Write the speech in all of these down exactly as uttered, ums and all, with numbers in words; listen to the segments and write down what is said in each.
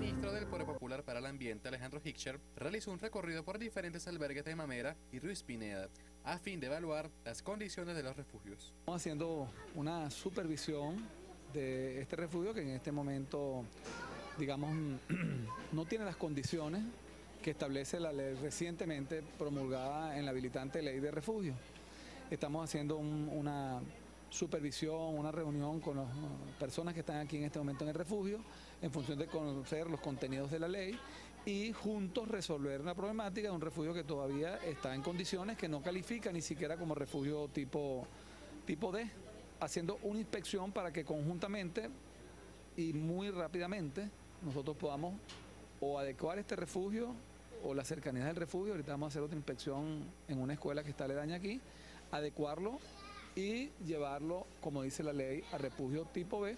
ministro del Poder Popular para el Ambiente, Alejandro Hickscher, realizó un recorrido por diferentes albergues de Mamera y Ruiz Pineda, a fin de evaluar las condiciones de los refugios. Estamos haciendo una supervisión de este refugio que en este momento, digamos, no tiene las condiciones que establece la ley recientemente promulgada en la habilitante ley de refugio. Estamos haciendo un, una supervisión, una reunión con las personas que están aquí en este momento en el refugio, en función de conocer los contenidos de la ley y juntos resolver una problemática de un refugio que todavía está en condiciones que no califica ni siquiera como refugio tipo, tipo D, haciendo una inspección para que conjuntamente y muy rápidamente nosotros podamos o adecuar este refugio o la cercanía del refugio. Ahorita vamos a hacer otra inspección en una escuela que está aledaña aquí, adecuarlo y llevarlo, como dice la ley, a refugio tipo B,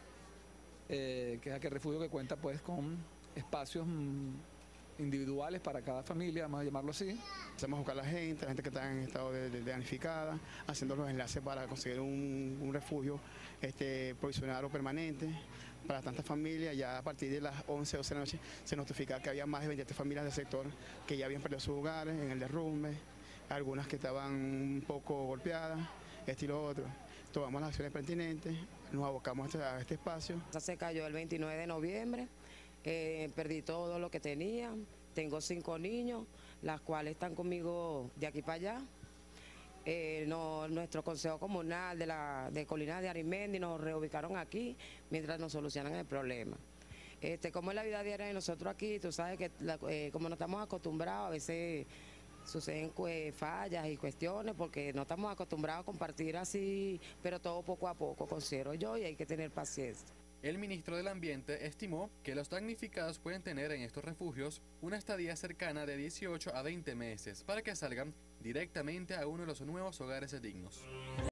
eh, que es aquel refugio que cuenta pues con espacios mmm, individuales para cada familia, vamos a llamarlo así. Empezamos a buscar a la gente, la gente que está en estado de, de, de damnificada, haciendo los enlaces para conseguir un, un refugio este, provisional o permanente para tantas familias. Ya a partir de las once, doce de la noche se notificaba que había más de veintisiete familias del sector que ya habían perdido sus hogares en el derrumbe, algunas que estaban un poco golpeadas, esto y lo otro. Tomamos las acciones pertinentes, nos abocamos a este, a este espacio. Se cayó el veintinueve de noviembre, eh, perdí todo lo que tenía, tengo cinco niños, las cuales están conmigo de aquí para allá. Eh, no, nuestro consejo comunal de, la, de Colinas de Arismendi nos reubicaron aquí mientras nos solucionan el problema. Este, como es la vida diaria de nosotros aquí, tú sabes que la, eh, como no estamos acostumbrados, a veces suceden fallas y cuestiones porque no estamos acostumbrados a compartir así, pero todo poco a poco, considero yo, y hay que tener paciencia. El ministro del Ambiente estimó que los damnificados pueden tener en estos refugios una estadía cercana de dieciocho a veinte meses para que salgan directamente a uno de los nuevos hogares dignos.